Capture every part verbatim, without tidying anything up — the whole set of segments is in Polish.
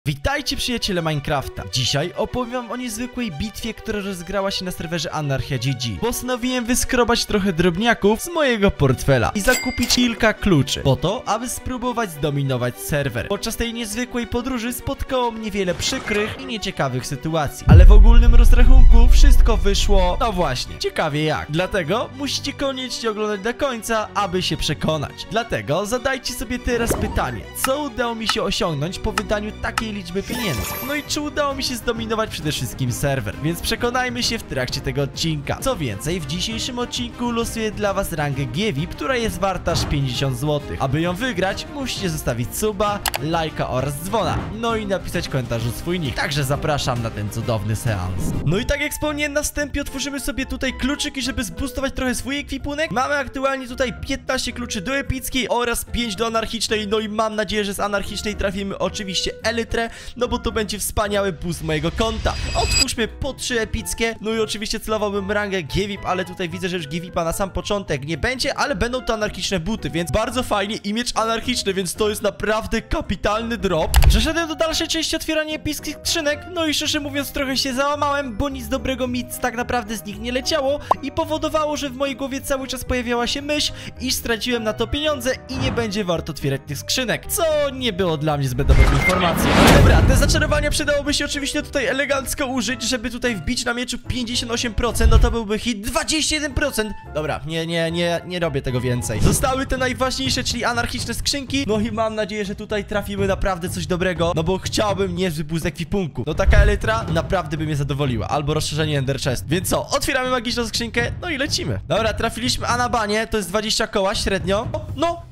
Witajcie przyjaciele Minecrafta. Dzisiaj opowiem wam o niezwykłej bitwie, która rozgrała się na serwerze Anarchia G G. Postanowiłem wyskrobać trochę drobniaków z mojego portfela i zakupić kilka kluczy po to, aby spróbować zdominować serwer. Podczas tej niezwykłej podróży spotkało mnie wiele przykrych i nieciekawych sytuacji, ale w ogólnym rozrachunku wszystko wyszło, no właśnie, ciekawie jak. Dlatego musicie koniecznie oglądać do końca, aby się przekonać. Dlatego zadajcie sobie teraz pytanie, co udało mi się osiągnąć po wydaniu takiej liczby pieniędzy. No i czy udało mi się zdominować przede wszystkim serwer, więc przekonajmy się w trakcie tego odcinka. Co więcej, w dzisiejszym odcinku losuję dla was rangę G V I P, która jest warta aż pięćdziesiąt złotych. Aby ją wygrać, musicie zostawić suba, lajka oraz dzwona, no i napisać w komentarzu swój nick. Także zapraszam na ten cudowny seans. No i tak jak wspomniałem na wstępie, otworzymy sobie tutaj kluczyki, żeby zboostować trochę swój ekwipunek. Mamy aktualnie tutaj piętnaście kluczy do epickiej oraz pięć do anarchicznej, no i mam nadzieję, że z anarchicznej trafimy oczywiście elytrę, no bo to będzie wspaniały boost mojego konta. Otwórzmy po trzy epickie, no i oczywiście celowałbym rangę G V I P, ale tutaj widzę, że już G V I P-a na sam początek nie będzie, ale będą to anarchiczne buty, więc bardzo fajnie i miecz anarchiczny, więc to jest naprawdę kapitalny drop. Przeszedłem do dalszej części otwierania epickich skrzynek, no i szczerze mówiąc trochę się załamałem, bo nic dobrego mi tak naprawdę z nich nie leciało i powodowało, że w mojej głowie cały czas pojawiała się myśl, iż straciłem na to pieniądze i nie będzie warto otwierać tych skrzynek, co nie było dla mnie zbyt dobrą informacją. Dobra, te zaczarowania przydałoby się oczywiście tutaj elegancko użyć, żeby tutaj wbić na mieczu pięćdziesiąt osiem procent, no to byłby hit dwadzieścia jeden procent. Dobra, nie, nie, nie, nie robię tego więcej. Zostały te najważniejsze, czyli anarchiczne skrzynki, no i mam nadzieję, że tutaj trafimy naprawdę coś dobrego, no bo chciałbym niezły boost ekwipunku. No taka elytra naprawdę by mnie zadowoliła, albo rozszerzenie Ender Chest. Więc co, otwieramy magiczną skrzynkę, no i lecimy. Dobra, trafiliśmy Anabanie, to jest dwadzieścia koła średnio. O, no.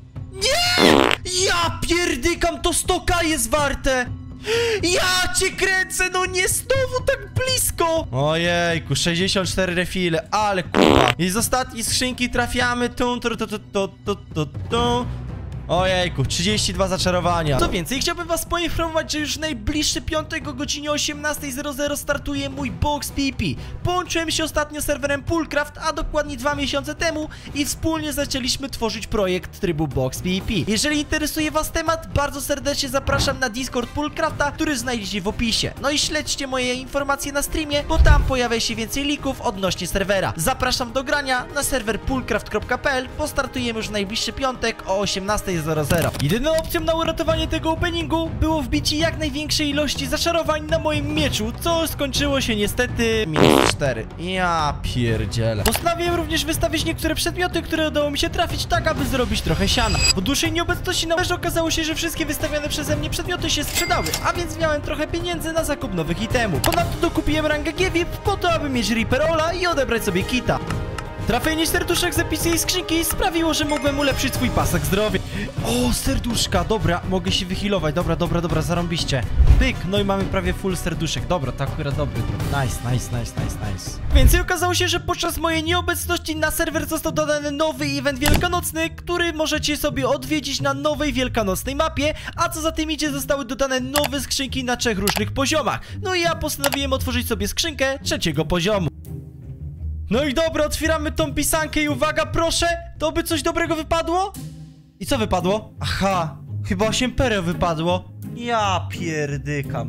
Nie! Ja pierdykam, to sto ka jest warte! Ja cię kręcę, no nie znowu tak blisko! Ojejku, sześćdziesiąt cztery refile, ale kurwa. I z ostatniej skrzynki trafiamy tu, tu, tu, tu, tu, tu, tu, tu. Ojejku, trzydzieści dwa zaczarowania. Co więcej, chciałbym was poinformować, że już w najbliższy piątek o godzinie osiemnastej zero zero startuje mój box P V P. Połączyłem się ostatnio z serwerem Poolcraft, a dokładnie dwa miesiące temu i wspólnie zaczęliśmy tworzyć projekt trybu box P V P. Jeżeli interesuje was temat, bardzo serdecznie zapraszam na Discord Poolcrafta, który znajdziecie w opisie. No i śledźcie moje informacje na streamie, bo tam pojawia się więcej lików odnośnie serwera. Zapraszam do grania na serwer poolcraft kropka p l, bo startujemy już w najbliższy piątek o osiemnastej zero zero. Jedyną opcją na uratowanie tego openingu było wbicie jak największej ilości zaczarowań na moim mieczu, co skończyło się niestety minus cztery. Ja pierdzielę. Postanowiłem również wystawić niektóre przedmioty, które udało mi się trafić, tak aby zrobić trochę siana. Po dłuższej nieobecności na meczu okazało się, że wszystkie wystawione przeze mnie przedmioty się sprzedały, a więc miałem trochę pieniędzy na zakup nowych itemów. Ponadto dokupiłem rangę G V I P po to, aby mieć Reaperola i odebrać sobie kita. Trafienie serduszek z epickiej skrzynki sprawiło, że mogłem ulepszyć swój pasek zdrowia. O, serduszka, dobra, mogę się wyhealować, dobra, dobra, dobra, zarąbiście. Pyk, no i mamy prawie full serduszek, dobra, to akurat dobry drop. Nice, nice, nice, nice, nice. Więcej okazało się, że podczas mojej nieobecności na serwer został dodany nowy event wielkanocny, który możecie sobie odwiedzić na nowej wielkanocnej mapie, a co za tym idzie, zostały dodane nowe skrzynki na trzech różnych poziomach. No i ja postanowiłem otworzyć sobie skrzynkę trzeciego poziomu. No i dobra, otwieramy tą pisankę i uwaga, proszę, to by coś dobrego wypadło? I co wypadło? Aha, chyba osiem pereł wypadło. Ja pierdykam.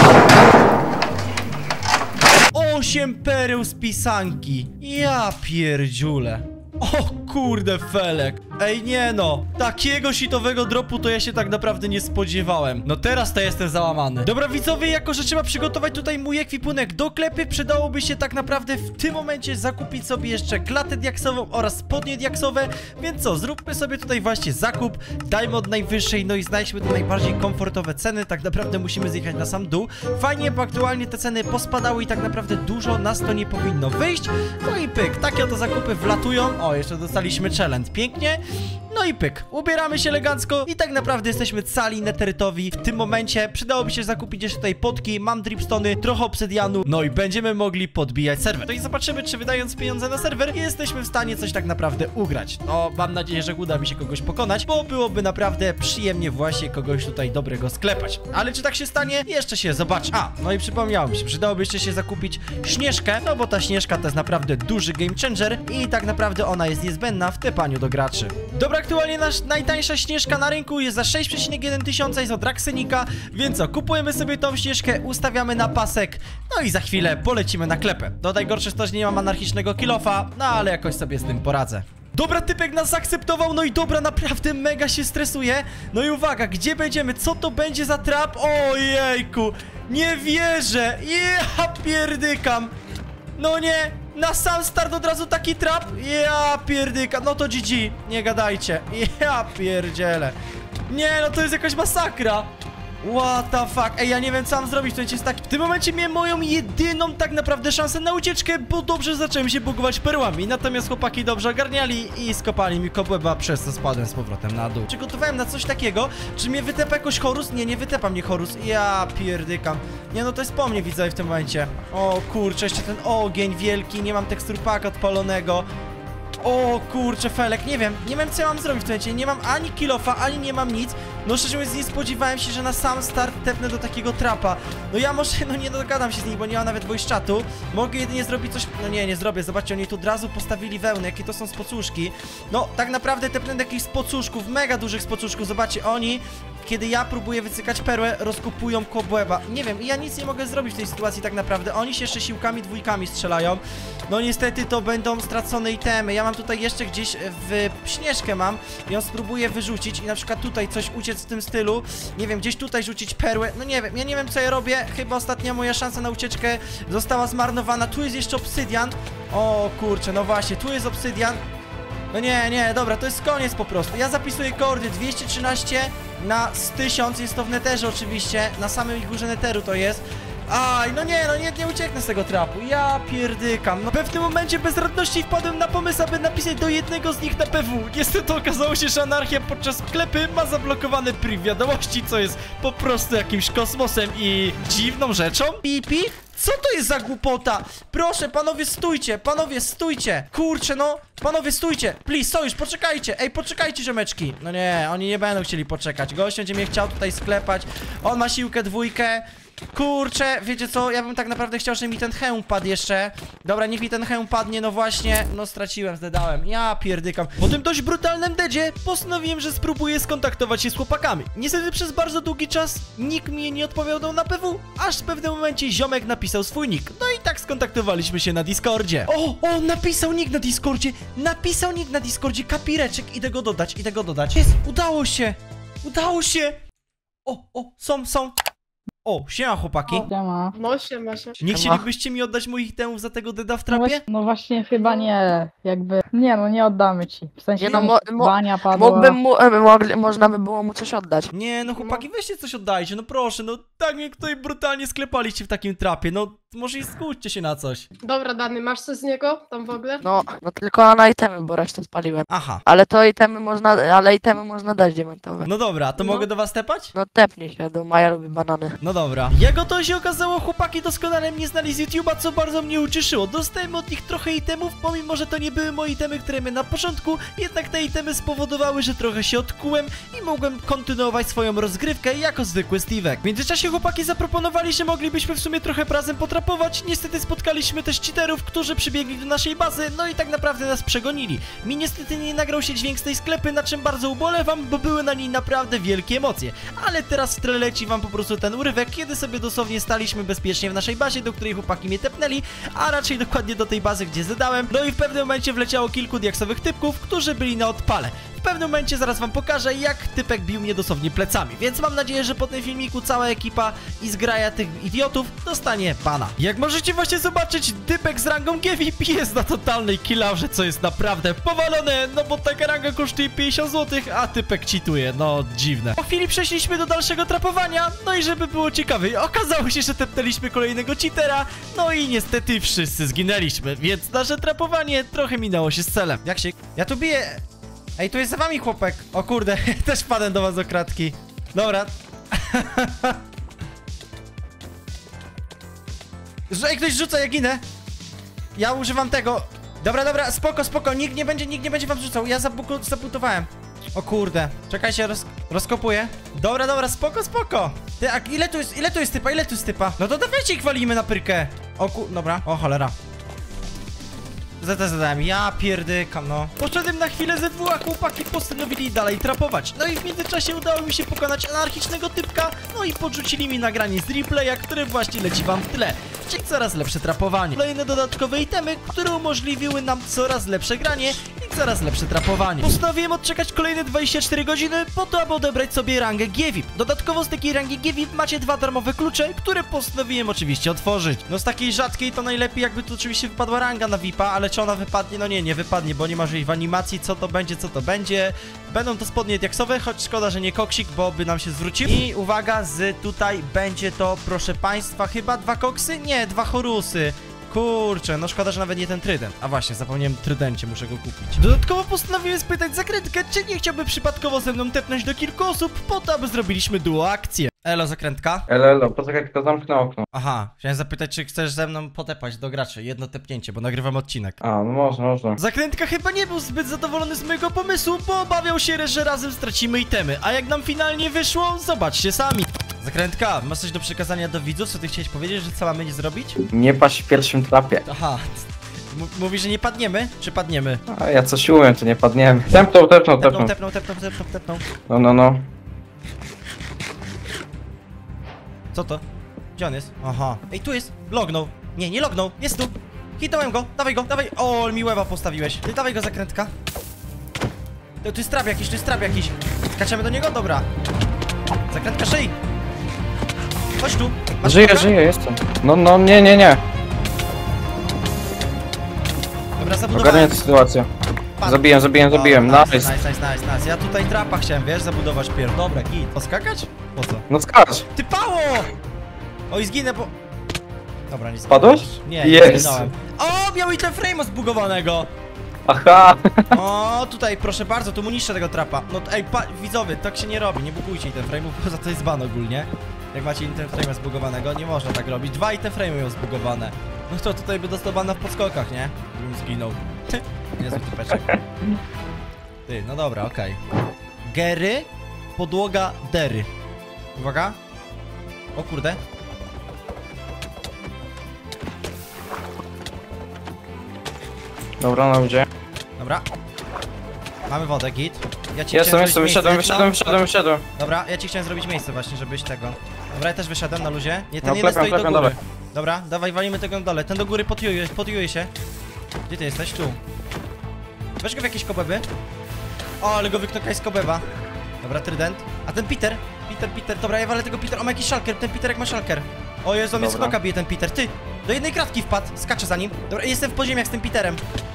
osiem pereł z pisanki. Ja pierdziule. O kurde felek. Ej nie no, takiego shitowego dropu to ja się tak naprawdę nie spodziewałem. No teraz to jestem załamany. Dobra widzowie, jako że trzeba przygotować tutaj mój ekwipunek do klepy, przydałoby się tak naprawdę w tym momencie zakupić sobie jeszcze klatę diaksową oraz spodnie diaksowe. Więc co, zróbmy sobie tutaj właśnie zakup, dajmy od najwyższej, no i znajdźmy te najbardziej komfortowe ceny. Tak naprawdę musimy zjechać na sam dół. Fajnie, bo aktualnie te ceny pospadały i tak naprawdę dużo nas to nie powinno wyjść. No i pyk, takie oto zakupy wlatują. O, jeszcze dostaliśmy challenge, pięknie. No i pyk, ubieramy się elegancko i tak naprawdę jesteśmy cali neterytowi. W tym momencie przydałoby się zakupić jeszcze tutaj potki, mam dripstony, trochę obsydianu, no i będziemy mogli podbijać serwer. No i zobaczymy, czy wydając pieniądze na serwer jesteśmy w stanie coś tak naprawdę ugrać. No, mam nadzieję, że uda mi się kogoś pokonać, bo byłoby naprawdę przyjemnie właśnie kogoś tutaj dobrego sklepać. Ale czy tak się stanie? Jeszcze się zobaczy. A, no i przypomniało mi się, przydałoby jeszcze się zakupić Śnieżkę, no bo ta Śnieżka to jest naprawdę duży game changer i tak naprawdę ona jest niezbędna w tepaniu do graczy. Dobra, aktualnie nasz najtańsza śnieżka na rynku, jest za sześć przecinek jeden tysiąca, jest od Raksenika, więc co, kupujemy sobie tą śnieżkę, ustawiamy na pasek, no i za chwilę polecimy na klepę. No najgorsze jest to, że nie mam anarchicznego kilofa, no ale jakoś sobie z tym poradzę. Dobra, typek nas zaakceptował, no i dobra, naprawdę mega się stresuje. No i uwaga, gdzie będziemy? Co to będzie za trap? Ojejku, nie wierzę, ja pierdykam. No nie, na sam start od razu taki trap? Ja pierdykam, no to G G, nie gadajcie. Ja pierdzielę. Nie, no to jest jakaś masakra. What the fuck, ej, ja nie wiem co mam zrobić, to jest tak. W tym momencie miałem moją jedyną tak naprawdę szansę na ucieczkę, bo dobrze zacząłem się bugować perłami. Natomiast chłopaki dobrze ogarniali i skopali mi kobłęba, przez co spadłem z powrotem na dół. Przygotowałem na coś takiego, czy mnie wytepa jakoś Horus? Nie, nie wytepa mnie Horus. Ja pierdykam. Nie, no to jest po mnie, widzowie, w tym momencie. O kurczę, jeszcze ten ogień wielki, nie mam teksturpaka odpalonego. O kurczę, Felek, nie wiem, nie wiem co ja mam zrobić w tym momencie, nie mam ani kilofa, ani nie mam nic. No szczerze mówiąc, nie spodziewałem się, że na sam start tepnę do takiego trapa. No ja może, no nie dogadam się z nimi, bo nie mam nawet voice chatu. Mogę jedynie zrobić coś, no nie, nie zrobię, zobaczcie, oni tu od razu postawili wełnę, jakie to są spocuszki. No, tak naprawdę tepnę do jakichś spocuszków, mega dużych spocuszków, zobaczcie, oni... Kiedy ja próbuję wycykać perłę, rozkupują kobłęba. Nie wiem, ja nic nie mogę zrobić w tej sytuacji tak naprawdę. Oni się jeszcze siłkami dwójkami strzelają. No niestety to będą stracone itemy. Ja mam tutaj jeszcze gdzieś w śnieżkę mam. Ją spróbuję wyrzucić i na przykład tutaj coś uciec w tym stylu. Nie wiem, gdzieś tutaj rzucić perłę. No nie wiem, ja nie wiem co ja robię. Chyba ostatnia moja szansa na ucieczkę została zmarnowana. Tu jest jeszcze obsydian. O kurczę, no właśnie, tu jest obsydian. No nie, nie, dobra, to jest koniec po prostu. Ja zapisuję kordy dwieście trzynaście na tysiąc, jest to w neterze oczywiście, na samej górze neteru to jest. Aj, no nie, no nie, nie ucieknę z tego trapu, ja pierdykam. No w pewnym momencie bez radności wpadłem na pomysł, aby napisać do jednego z nich na P W. Niestety okazało się, że anarchia podczas sklepy ma zablokowane priv wiadomości, co jest po prostu jakimś kosmosem i dziwną rzeczą. Pipi? Co to jest za głupota? Proszę, panowie, stójcie, panowie, stójcie. Kurczę, no, panowie, stójcie. Please, sojusz, poczekajcie. Ej, poczekajcie, ziomeczki. No nie, oni nie będą chcieli poczekać. Gość będzie mnie chciał tutaj sklepać. On ma siłkę dwójkę. Kurczę, wiecie co, ja bym tak naprawdę chciał, żeby mi ten hełm padł jeszcze. Dobra, niech mi ten hełm padnie, no właśnie. No straciłem, zdedałem, ja pierdykam. Po tym dość brutalnym dedzie postanowiłem, że spróbuję skontaktować się z chłopakami. Niestety przez bardzo długi czas nikt mi nie odpowiadał na P W, aż w pewnym momencie ziomek napisał swój nick. No i tak skontaktowaliśmy się na Discordzie. O, o, napisał nick na Discordzie. Napisał nick na Discordzie, kapireczek, idę go dodać, idę go dodać. Jest, udało się, udało się. O, o, są, są. O, siema chłopaki. Siema. No siema, siema. Nie chcielibyście mi oddać moich temów za tego deda w trapie? No, no właśnie chyba nie, jakby, nie no nie oddamy ci, w sensie Nie no, mo mo bania padła. mógłbym mu, e, mogli, można by było mu coś oddać. Nie, no chłopaki, weźcie coś oddajcie, no proszę, no tak mnie tutaj brutalnie sklepaliście w takim trapie, no może i skłóćcie się na coś. Dobra, Dany, masz coś z niego tam w ogóle? No, no tylko na itemy, bo resztę spaliłem. Aha, Ale to itemy można, ale itemy można dać diamentowe. no dobra, to No. mogę do was tepać? No tepnij się, do Maja lubi banany. No dobra. Jak to się okazało, chłopaki doskonale mnie znali z YouTube'a, co bardzo mnie ucieszyło. Dostałem od nich trochę itemów, pomimo że to nie były moje itemy, które miałem na początku, jednak te itemy spowodowały, że trochę się odkułem i mogłem kontynuować swoją rozgrywkę jako zwykły Steve'ek. W międzyczasie chłopaki zaproponowali, że moglibyśmy w sumie trochę razem potrapować. Niestety spotkaliśmy też cheaterów, którzy przybiegli do naszej bazy, no i tak naprawdę nas przegonili. Mi niestety nie nagrał się dźwięk z tej sklepy, na czym bardzo ubolewam, bo były na niej naprawdę wielkie emocje. Ale teraz w tle leci wam po prostu ten urywek, kiedy sobie dosłownie staliśmy bezpiecznie w naszej bazie, do której chłopaki mnie tepnęli, a raczej dokładnie do tej bazy, gdzie zadałem. No i w pewnym momencie wleciało kilku diaksowych typków, którzy byli na odpale. W pewnym momencie zaraz wam pokażę, jak typek bił mnie dosłownie plecami, więc mam nadzieję, że po tym filmiku cała ekipa i zgraja tych idiotów dostanie bana. Jak możecie właśnie zobaczyć, typek z rangą G V P jest na totalnej killarze, co jest naprawdę powalone, no bo taka ranga kosztuje pięćdziesiąt złotych, a typek cheatuje, no dziwne. Po chwili przeszliśmy do dalszego trapowania, no i żeby było ciekawiej, okazało się, że tepnęliśmy kolejnego cheatera, no i niestety wszyscy zginęliśmy, więc nasze trapowanie trochę minęło się z celem. Jak się... Ja tu biję... Ej, tu jest za wami chłopek. O kurde, też wpadłem do was do kratki. Dobra. Ej, ktoś rzuca, ja ginę. Ja używam tego. Dobra, dobra, spoko, spoko. Nikt nie będzie, nikt nie będzie wam rzucał. Ja zabutowałem. O kurde. Czekajcie, roz, rozkopuję. Dobra, dobra, spoko, spoko. Ty, a ile tu jest, ile tu jest typa, ile tu jest typa? No to dawajcie ich walimy na pyrkę. O ku... Dobra, o cholera. Zadałem, ja pierdykam, no. Poszedłem na chwilę ze dwóch, a chłopaki postanowili dalej trapować. No i w międzyczasie udało mi się pokonać anarchicznego typka, no i podrzucili mi nagranie z replaya, które właśnie leci wam w tle. Czyli coraz lepsze trapowanie. Kolejne dodatkowe itemy, które umożliwiły nam coraz lepsze granie i coraz lepsze trapowanie. Postanowiłem odczekać kolejne dwadzieścia cztery godziny po to, aby odebrać sobie rangę G V I P. Dodatkowo z takiej rangi G V I P macie dwa darmowe klucze, które postanowiłem oczywiście otworzyć. No z takiej rzadkiej to najlepiej jakby tu oczywiście wypadła ranga na V I P a, ale czy ona wypadnie? No nie, nie wypadnie, bo nie ma w animacji, co to będzie, co to będzie. Będą to spodnie diaksowe, choć szkoda, że nie koksik, bo by nam się zwrócił. I uwaga, z tutaj będzie to, proszę państwa, chyba dwa koksy? Nie, dwa chorusy. Kurczę, no szkoda, że nawet nie ten trydent. A właśnie, zapomniałem trydencie, muszę go kupić. Dodatkowo postanowiłem spytać Zakrętkę, czy nie chciałby przypadkowo ze mną tepnąć do kilku osób, po to, aby zrobiliśmy duo akcję. Elo, Zakrętka? Elo, elo, poczekaj, tylko zamknę okno. Aha, chciałem zapytać, czy chcesz ze mną potepać do graczy, jedno tepnięcie, bo nagrywam odcinek. A, no można, można. Zakrętka chyba nie był zbyt zadowolony z mojego pomysłu, bo obawiał się, że razem stracimy itemy. A jak nam finalnie wyszło, zobaczcie sami. Zakrętka, masz coś do przekazania do widzów? Co ty chciałeś powiedzieć, że co mamy nie zrobić? Nie paść w pierwszym trapie. Aha, M mówisz, że nie padniemy? Czy padniemy? A ja coś umiem, to nie padniemy. Tepnął, tepnął, Tepnął, tepnął. tepnął, tepnął, tepnął, tepnął. No, no, no. Co to? Gdzie on jest? Aha. Ej, tu jest. Lognął. Nie, nie lognął. Jest tu. Hitnąłem go. Dawaj go, dawaj. O, mi łeba postawiłeś. Ty, dawaj go, Zakrętka. To, tu jest trap jakiś, tu jest trap jakiś. Skaczemy do niego? Dobra. Zakrętka, szyj. Chodź tu. Masz Żyję, knoka? żyję, jestem. No, no, nie, nie, nie. Dobra, zabudowałem. Ogarnię tę sytuację. Padł. Zabiłem, zabiłem, zabiłem. Dobra, Nice. nice, nice, nice, nice. Ja tutaj trapa chciałem, wiesz, zabudować pier. Dobra, git. Poskakać? Po co? No skacz. Ty pało! Oj, zginę, bo... Dobra, nie Spadłeś? zginąłem. Nie, nie Jest. zginąłem. O, miał i ten frame'a zbugowanego. Aha. O, tutaj, proszę bardzo, tu mu niszczę tego trapa. No, ej, pa, widzowie, tak się nie robi. Nie bugujcie ten frame'ów, bo za to jest ban ogólnie. Jak macie ten frame'a zbugowanego, nie można tak robić. Dwa i te frame'y miał zbugowane. No to tutaj by dostał bana w podskokach, nie? Bym zginął. Niezły typeczek. Ty, no dobra, okej. Okay. Gery, podłoga, dery. Uwaga. O kurde. Dobra, na ludzie. Dobra. Mamy wodę, git. Ja ci Jestem, chciałem jestem, zrobić wyszedłem, miejsce- wyszedłem, no, wyszedłem, wyszedłem. Dobra, ja ci chciałem zrobić miejsce właśnie, żebyś tego. Dobra, ja też wyszedłem na luzie. Nie, ten No, jeden klepiam, stoi do klepiam, góry. dawaj. Dobra, dawaj, walimy tego na dole. Ten do góry podjuje, podjuje się. Gdzie ty jesteś? Tu. Weź go w jakieś kobeby. O, ale go wyknokaj z kobeba. Dobra, trydent. A ten Peter? Peter, Peter. Dobra, ja walę tego Peter. O, ma jakiś szalker. Ten Peterek ma szalker. O Jezu, on mnie z Dobra. knoka bije ten Peter. Ty! Do jednej kratki wpadł. Skaczę za nim. Dobra, jestem w podziemiach z tym Peterem.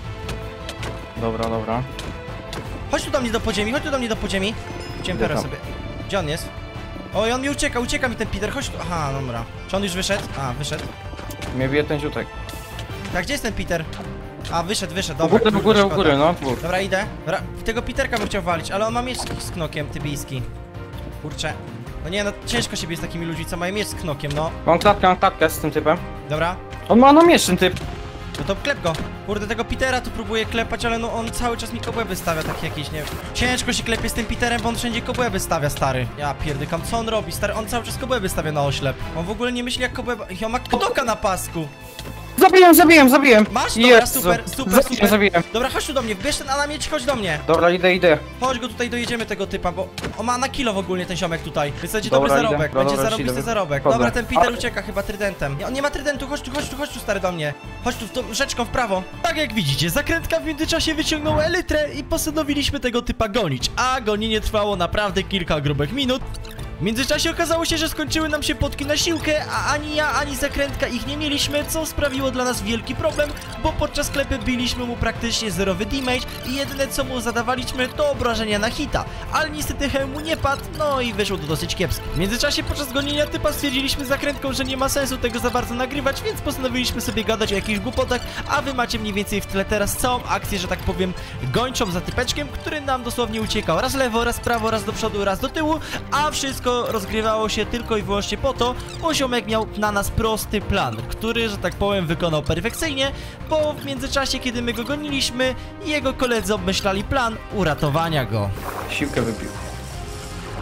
Dobra, dobra. Chodź tu do mnie do podziemi, chodź tu do mnie do podziemi. Chciałem Idę perę tam. sobie. Gdzie on jest? O, i on mi ucieka, ucieka mi ten Peter, chodź tu. Aha, dobra. Czy on już wyszedł? A, wyszedł. Mnie bije ten ziutek. Tak, gdzie jest ten Peter? A, wyszedł, wyszedł, U dobra. góry, u kurde, góry, u szkoda. góry, no. Dwóch. Dobra, idę. Dobra, w tego Peterka bym chciał walić, ale on ma miecz z knokiem tybijski. Kurczę. No nie, no ciężko się bije z takimi ludźmi, co mają miecz z knokiem, no. Mam klatkę, mam klatkę z tym typem. Dobra. On ma na miecz ten typ. No to klep go. Kurde, tego Petera tu próbuję klepać, ale no on cały czas mi kobłęby stawia, takie jakieś, nie wiem. Ciężko się klepie z tym Peterem, bo on wszędzie kobłęby stawia, stary. Ja pierdykam, co on robi, stary? On cały czas kobłęby stawia na oślep. On w ogóle nie myśli jak kobłęba... I on ma kodoka na pasku. Zabiłem, zabiłem, zabiłem. Masz? Dobra, Jezu. super, super, Zabiłem, super. zabiłem. Dobra, chodź tu do mnie, bierz ten a na mieć, chodź do mnie. Dobra, idę, idę. Chodź go tutaj, dojedziemy tego typa, bo on ma na kilo w ogóle ten ziomek tutaj. Więc będzie Dobra, dobry idę. zarobek, Dobra, będzie dobra, zarobisty idę. zarobek. Chodzę. Dobra, ten Peter Ale- ucieka chyba trydentem. Nie, on nie ma trydentu, chodź tu, chodź tu, chodź tu stary do mnie. Chodź tu, w tą rzeczką w prawo. Tak jak widzicie, Zakrętka w międzyczasie wyciągnął elytrę i postanowiliśmy tego typa gonić. A gonienie trwało naprawdę kilka grubych minut. W międzyczasie okazało się, że skończyły nam się potki na siłkę, a ani ja, ani Zakrętka ich nie mieliśmy, co sprawiło dla nas wielki problem, bo podczas sklepy biliśmy mu praktycznie zerowy damage i jedyne co mu zadawaliśmy to obrażenia na hita, ale niestety hełm mu nie padł, no i wyszło to dosyć kiepsko. W międzyczasie podczas gonienia typa stwierdziliśmy z Zakrętką, że nie ma sensu tego za bardzo nagrywać, więc postanowiliśmy sobie gadać o jakichś głupotach, a wy macie mniej więcej w tle teraz całą akcję, że tak powiem, gończą za typeczkiem, który nam dosłownie uciekał raz lewo, raz prawo, raz do przodu, raz do tyłu, a wszystko rozgrywało się tylko i wyłącznie po to, bo ziomek miał na nas prosty plan, który, że tak powiem, wykonał perfekcyjnie, bo w międzyczasie, kiedy my go goniliśmy, jego koledzy obmyślali plan uratowania go. Siłkę wypił.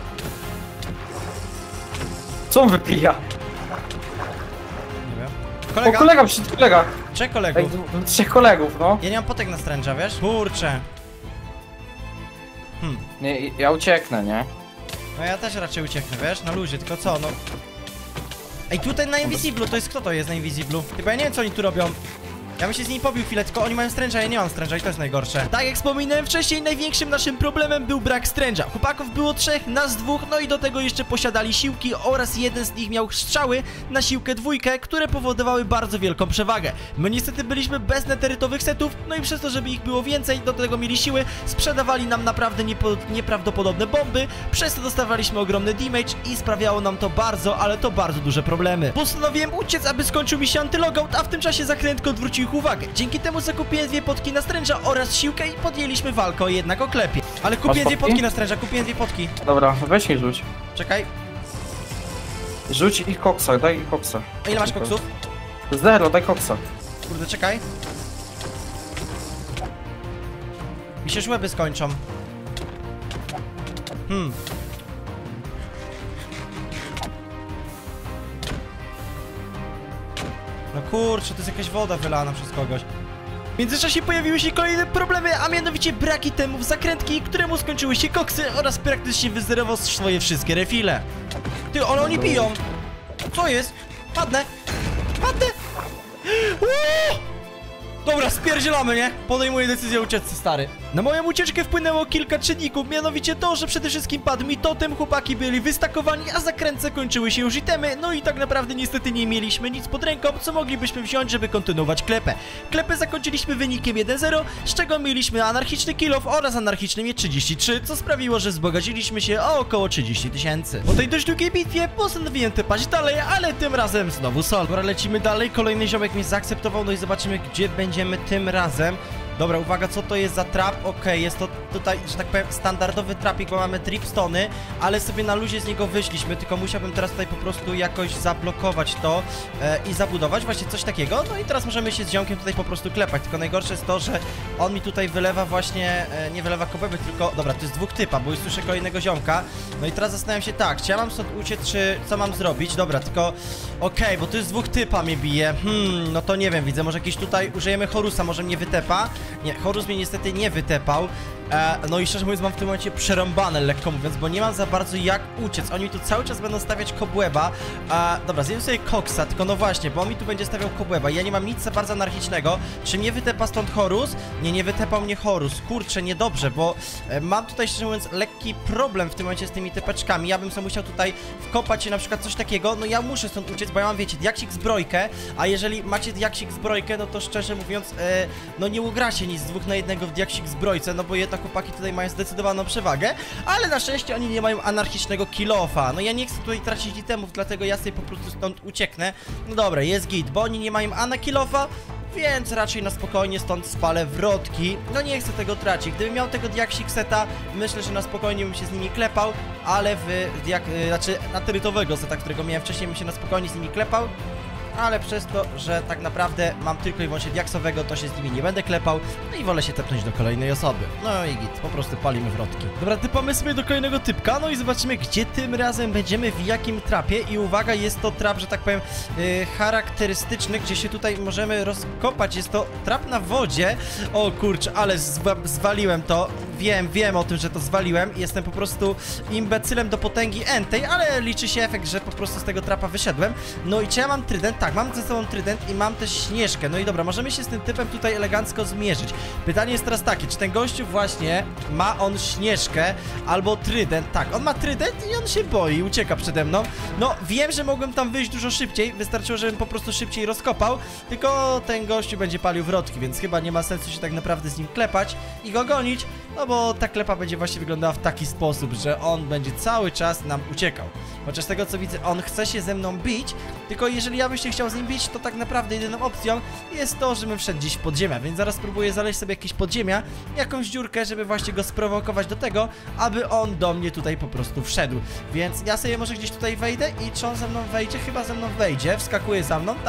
Co on wypija? Nie wiem. O, Kolega? kolega przyszedł, kolega. Trzech Ej, kolegów. d- trzech kolegów, no. Ja nie mam potek na stręża, wiesz? Kurczę. Hmm. Nie, ja ucieknę, nie? No ja też raczej ucieknę, wiesz? Na luzie, tylko co, no... Ej, tutaj na Invisiblu, to jest kto to jest na Invisiblu? Chyba ja nie wiem, co oni tu robią. Ja bym się z nimi pobił chwilę, tylko oni mają stręża, ja nie mam stręża i to jest najgorsze. Tak jak wspominałem wcześniej, największym naszym problemem był brak stręża. Chłopaków było trzech, nas dwóch, no i do tego jeszcze posiadali siłki oraz jeden z nich miał strzały na siłkę dwójkę, które powodowały bardzo wielką przewagę. My niestety byliśmy bez neterytowych setów, no i przez to, żeby ich było więcej, do tego mieli siły, sprzedawali nam naprawdę niepo, nieprawdopodobne bomby, przez to dostawaliśmy ogromny damage i sprawiało nam to bardzo, ale to bardzo duże problemy. Postanowiłem uciec, aby skończył mi się antylogout, a w tym czasie zakrętko odwrócił ich uwagę. Dzięki temu zakupiłem dwie potki na stręża oraz siłkę i podjęliśmy walkę o jednak oklepie. Ale kupiłem dwie potki? potki na stręża, kupiłem dwie potki. Dobra, weź mi rzuć. Czekaj, Rzuć ich koksa, daj ich koksa. a ile masz koksów? Zero, daj koksa. Kurde, czekaj. Mi się żłeby skończą. Hmm. No kurczę, to jest jakaś woda wylana przez kogoś. W międzyczasie pojawiły się kolejne problemy, a mianowicie brak itemów zakrętki, któremu skończyły się koksy oraz praktycznie wyzerował swoje wszystkie refile. Ty, ale oni piją! Co jest? Padnę! Padnę! Uuu! Dobra, spierdzielamy, nie? Podejmuję decyzję o ucieczce, stary. Na moją ucieczkę wpłynęło kilka czynników, mianowicie to, że przede wszystkim padł mi totem, chłopaki byli wystakowani, a zakrętce kończyły się już itemy, no i tak naprawdę niestety nie mieliśmy nic pod ręką, co moglibyśmy wziąć, żeby kontynuować klepę. Klepę zakończyliśmy wynikiem jeden zero, z czego mieliśmy anarchiczny kill off oraz anarchiczny miecz trzydzieści trzy, co sprawiło, że wzbogaciliśmy się o około trzydzieści tysięcy. Po tej dość długiej bitwie postanowiłem typać dalej, ale tym razem znowu sol. Dobra, lecimy dalej, kolejny ziomek mnie zaakceptował, no i zobaczymy, gdzie będziemy tym razem. Dobra, uwaga, co to jest za trap? Okej, okay, jest to tutaj, że tak powiem, standardowy trapik, bo mamy dripstony, ale sobie na luzie z niego wyszliśmy, tylko musiałbym teraz tutaj po prostu jakoś zablokować to e, i zabudować, właśnie coś takiego. No i teraz możemy się z ziomkiem tutaj po prostu klepać, tylko najgorsze jest to, że on mi tutaj wylewa właśnie, e, nie wylewa kobeby, tylko, dobra, to jest dwóch typa, bo już słyszę kolejnego ziomka. No i teraz zastanawiam się tak, czy ja mam stąd uciec, czy co mam zrobić? Dobra, tylko, okej, okay, bo to jest dwóch typa mnie bije, hmm, no to nie wiem, widzę, może jakiś tutaj użyjemy Horusa, może mnie wytepa. Nie, Horus mnie niestety nie wytepał. E, no i szczerze mówiąc mam w tym momencie przerąbane, lekko mówiąc, bo nie mam za bardzo jak uciec. Oni mi tu cały czas będą stawiać kobłęba. E, dobra, zjem sobie koksa, tylko no właśnie, bo on mi tu będzie stawiał kobłęba. Ja nie mam nic za bardzo anarchicznego. Czy mnie wytepa stąd Horus? Nie, nie wytepał mnie Horus. Kurczę, niedobrze, bo e, mam tutaj szczerze mówiąc lekki problem w tym momencie z tymi typeczkami. Ja bym sobie musiał tutaj wkopać się na przykład coś takiego. No ja muszę stąd uciec, bo ja mam, wiecie, diaksik zbrojkę, a jeżeli macie diaksik zbrojkę, no to szczerze mówiąc, e, no nie ugracie nic z dwóch na jednego w diaksik zbrojce, no bo jednak chłopaki tutaj mają zdecydowaną przewagę, ale na szczęście oni nie mają anarchicznego kill-offa. No ja nie chcę tutaj tracić itemów, dlatego ja sobie po prostu stąd ucieknę. No dobra, jest git, bo oni nie mają ana kill-offa, więc raczej na spokojnie stąd spalę wrotki. No nie chcę tego tracić. Gdybym miał tego diaksik seta, myślę, że na spokojnie bym się z nimi klepał, ale w diak... znaczy naterytowego seta, którego miałem wcześniej, bym się na spokojnie z nimi klepał. Ale przez to, że tak naprawdę mam tylko i wyłącznie diaksowego, to się z nimi nie będę klepał. No i wolę się tepnąć do kolejnej osoby. No i git, po prostu palimy wrotki. Dobra, typamy sobie do kolejnego typka, no i zobaczymy, gdzie tym razem będziemy, w jakim trapie. I uwaga, jest to trap, że tak powiem, yy, charakterystyczny, gdzie się tutaj możemy rozkopać. Jest to trap na wodzie. O kurczę, ale zwa zwaliłem to. Wiem, wiem o tym, że to zwaliłem. Jestem po prostu imbecylem do potęgi entej, ale liczy się efekt, że po prostu z tego trapa wyszedłem. No i czy ja mam trydent? Tak, mam ze sobą trydent i mam też śnieżkę. No i dobra, możemy się z tym typem tutaj elegancko zmierzyć. Pytanie jest teraz takie, czy ten gościu właśnie ma on śnieżkę albo trydent? Tak, on ma trydent i on się boi, ucieka przede mną. No, wiem, że mogłem tam wyjść dużo szybciej. Wystarczyło, żebym po prostu szybciej rozkopał. Tylko ten gościu będzie palił wrotki, więc chyba nie ma sensu się tak naprawdę z nim klepać i go gonić. No bo ta klepa będzie właśnie wyglądała w taki sposób, że on będzie cały czas nam uciekał. Chociaż z tego co widzę, on chce się ze mną bić, tylko jeżeli ja bym się chciał z nim bić, to tak naprawdę jedyną opcją jest to, żebym wszedł gdzieś w podziemia, więc zaraz spróbuję znaleźć sobie jakieś podziemia, jakąś dziurkę, żeby właśnie go sprowokować do tego, aby on do mnie tutaj po prostu wszedł. Więc ja sobie może gdzieś tutaj wejdę i czy on ze mną wejdzie? Chyba ze mną wejdzie, wskakuje za mną, tak?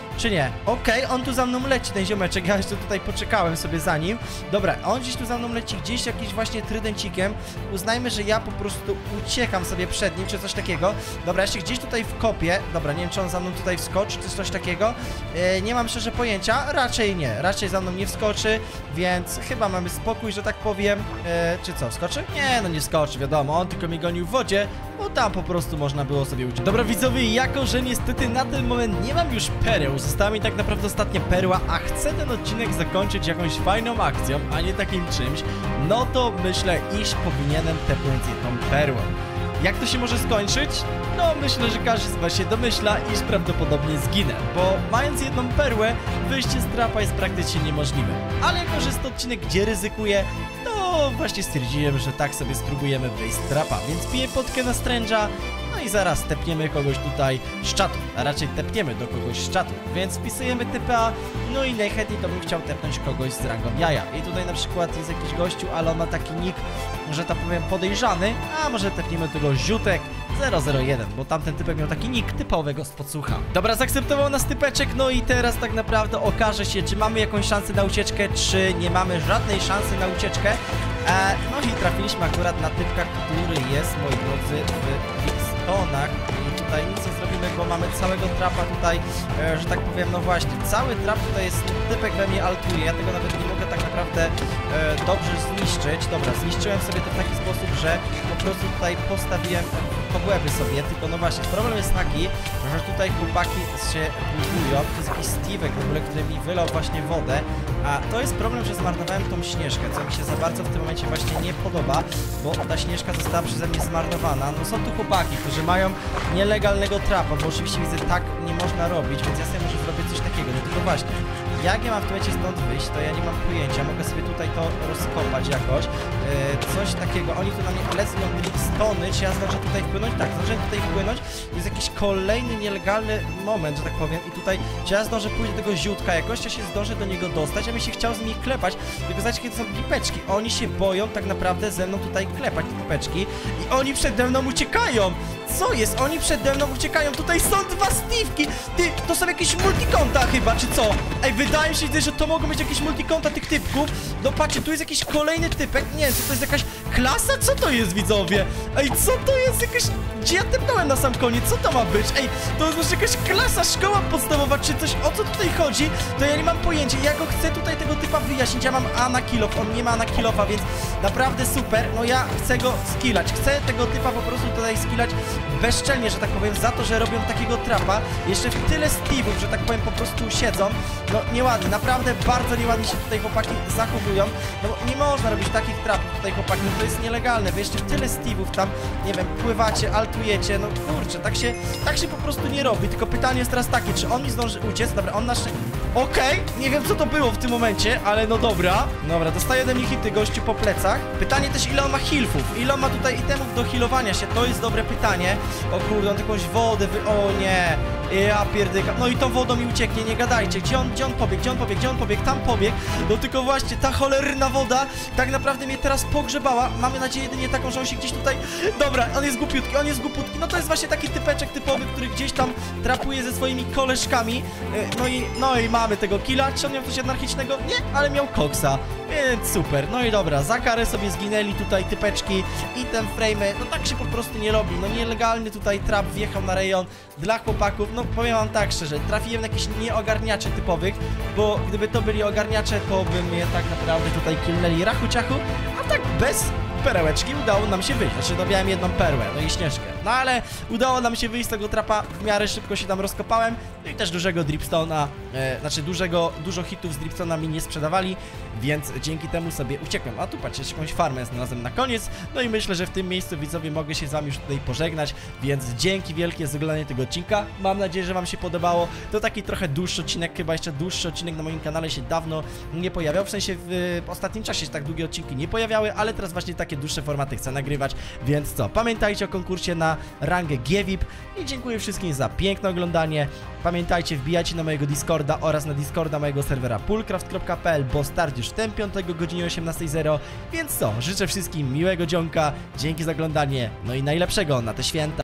czy nie? Okej, on tu za mną leci, ten ziomeczek, ja jeszcze tutaj poczekałem sobie za nim. Dobra, on gdzieś tu za mną leci, gdzieś jakiś właśnie trydencikiem. Uznajmy, że ja po prostu uciekam sobie przed nim, czy coś takiego. Dobra, jeszcze gdzieś tutaj wkopię. Dobra, nie wiem, czy on za mną tutaj wskoczy, czy coś takiego. E, nie mam szczerze pojęcia, raczej nie, raczej za mną nie wskoczy, więc chyba mamy spokój, że tak powiem. E, czy co, wskoczy? Nie, no nie skoczy, wiadomo, on tylko mnie gonił w wodzie, bo tam po prostu można było sobie uciec. Dobra, widzowie, jako że niestety na ten moment nie mam już pereł, została mi tak naprawdę ostatnia perła, a chcę ten odcinek zakończyć jakąś fajną akcją, a nie takim czymś, no to myślę, iż powinienem tepnąć jedną perłę. Jak to się może skończyć? No myślę, że każdy z was się domyśla, iż prawdopodobnie zginę, bo mając jedną perłę, wyjście z trapa jest praktycznie niemożliwe. Ale jako, że jest to odcinek, gdzie ryzykuję, to właśnie stwierdziłem, że tak sobie spróbujemy wyjść z trapa, więc piję potkę na Strange'a, no i zaraz tepniemy kogoś tutaj z czatu, a raczej tepniemy do kogoś z czatu, więc wpisujemy T P A, no i najchętniej to bym chciał tepnąć kogoś z rangą jaja. I tutaj na przykład jest jakiś gościu, ale on ma taki nick, że tak powiem podejrzany, a może tepniemy tego ziutek zero zero jeden, bo tamten typek miał taki nick typowego z podsłucha. Dobra, zaakceptował nas typeczek, no i teraz tak naprawdę okaże się, czy mamy jakąś szansę na ucieczkę, czy nie mamy żadnej szansy na ucieczkę. E, no i trafiliśmy akurat na typka, który jest, moi drodzy, w Bigstone'ach. I tutaj nic nie zrobimy, bo mamy całego trapa tutaj, e, że tak powiem, no właśnie, cały trap tutaj jest, typek we mnie altuje, ja tego nawet nie mogę tak naprawdę e, dobrze zniszczyć. Dobra, zniszczyłem sobie to w taki sposób, że po prostu tutaj postawiłem kobłęby sobie, tylko no właśnie, problem jest taki, że tutaj chłopaki się budują, to jest jakiś Steve'ek w ogóle, który mi wylał właśnie wodę, a to jest problem, że zmarnowałem tą śnieżkę, co mi się za bardzo w tym momencie właśnie nie podoba, bo ta śnieżka została przeze mnie zmarnowana. No są tu chłopaki, którzy mają nielegalnego trapa, bo oczywiście widzę, tak nie można robić, więc ja sobie może zrobić coś takiego, no tylko właśnie, jak ja mam w tym momencie stąd wyjść, to ja nie mam pojęcia, mogę sobie tutaj to rozkopać jakoś, yy, coś takiego, oni tu na mnie lecą stony, czy ja zdążę tutaj wpłynąć? Tak, zdążę tutaj wpłynąć, to jest jakiś kolejny nielegalny moment, że tak powiem, i tutaj, czy ja zdążę pójść do tego ziutka jakoś, czy się zdążę do niego dostać, ja bym się chciał z nimi klepać, tylko zobaczcie, kiedy są pipeczki, oni się boją tak naprawdę ze mną tutaj klepać, pipeczki, i oni przede mną uciekają! Co jest? Oni przede mną uciekają, tutaj są dwa Steve'ki! Ty, to są jakieś multikonta chyba, czy co? Ej, wydaje mi się, że to mogą być jakieś multikonta tych typków. No patrzcie, tu jest jakiś kolejny typek, nie wiem, co to jest jakaś klasa? Co to jest, widzowie? Ej, co to jest? Jakaś... Gdzie ja tepnąłem na sam koniec? Co to ma być? Ej, to jest może jakaś klasa, szkoła podstawowa, czy coś? O co tutaj chodzi? To ja nie mam pojęcia, ja go chcę tutaj tego typa wyjaśnić, ja mam A na kilof, on nie ma na kilofa, więc naprawdę super, no ja chcę go skillać, chcę tego typa po prostu tutaj skillać bezczelnie, że tak powiem, za to, że robią takiego trapa, jeszcze w tyle Steve'ów, że tak powiem, po prostu siedzą, no nieładnie, naprawdę bardzo nieładnie się tutaj chłopaki zachowują, no bo nie można robić takich trapów tutaj chłopaki, no to jest nielegalne, wy jeszcze w tyle Steve'ów tam, nie wiem, pływacie, altujecie, no kurczę, tak się, tak się po prostu nie robi, tylko pytanie jest teraz takie, czy on mi zdąży uciec, dobra, on nasz... Okej, okay, nie wiem co to było w tym momencie, ale no dobra, dobra, dostaje ode mnie hity gościu po plecach, pytanie też ile on ma healfów, ile on ma tutaj itemów do healowania się, to jest dobre pytanie, o kurde, on jakąś wodę wy... o nie, ja pierdyka, no i tą wodą mi ucieknie, nie gadajcie, gdzie on, gdzie on pobiegł, gdzie on pobiegł, gdzie on pobiegł, tam pobiegł, no tylko właśnie ta cholerna woda tak naprawdę mnie teraz pogrzebała, mamy nadzieję jedynie taką, że on się gdzieś tutaj, dobra, on jest głupiutki, on jest głupiutki, no to jest właśnie taki typeczek typowy, który gdzieś tam trapuje ze swoimi koleżkami, no i, no i mamy tego killa, czy on miał coś anarchicznego? Nie, ale miał koksa, więc super, no i dobra, za karę sobie zginęli tutaj typeczki i ten frame, no tak się po prostu nie robi, no nielegalny tutaj trap wjechał na rejon dla chłopaków, no powiem wam tak szczerze, trafiłem na jakieś nieogarniaczy typowych, bo gdyby to byli ogarniacze, to by mnie tak naprawdę tutaj killnęli rachu ciachu, a tak bez perełeczki udało nam się wyjść, znaczy dobiałem jedną perłę, no i śnieżkę, no ale udało nam się wyjść z tego trapa, w miarę szybko się tam rozkopałem, no i też dużego dripstone'a, e, znaczy dużego, dużo hitów z dripstone'a mi nie sprzedawali, więc dzięki temu sobie uciekłem, a tu patrzcie, jakąś farmę znalazłem na koniec, no i myślę, że w tym miejscu, widzowie, mogę się z wami już tutaj pożegnać, więc dzięki wielkie za oglądanie tego odcinka, mam nadzieję, że wam się podobało, to taki trochę dłuższy odcinek, chyba jeszcze dłuższy odcinek na moim kanale się dawno nie pojawiał, w sensie w, w ostatnim czasie się tak długie odcinki nie pojawiały, ale teraz właśnie takie dłuższe formaty chcę nagrywać, więc co, pamiętajcie o konkursie na rangę G V I P i dziękuję wszystkim za piękne oglądanie, pamiętajcie, wbijajcie na mojego Discorda oraz na Discorda mojego serwera poolcraft kropka p l, bo start już ten piątego o godzinie osiemnastej zero, więc co, życzę wszystkim miłego dzionka, dzięki za oglądanie, no i najlepszego na te święta.